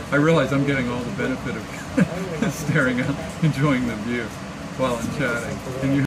I realize I'm getting all the benefit of staring out, enjoying the view while I'm chatting. And you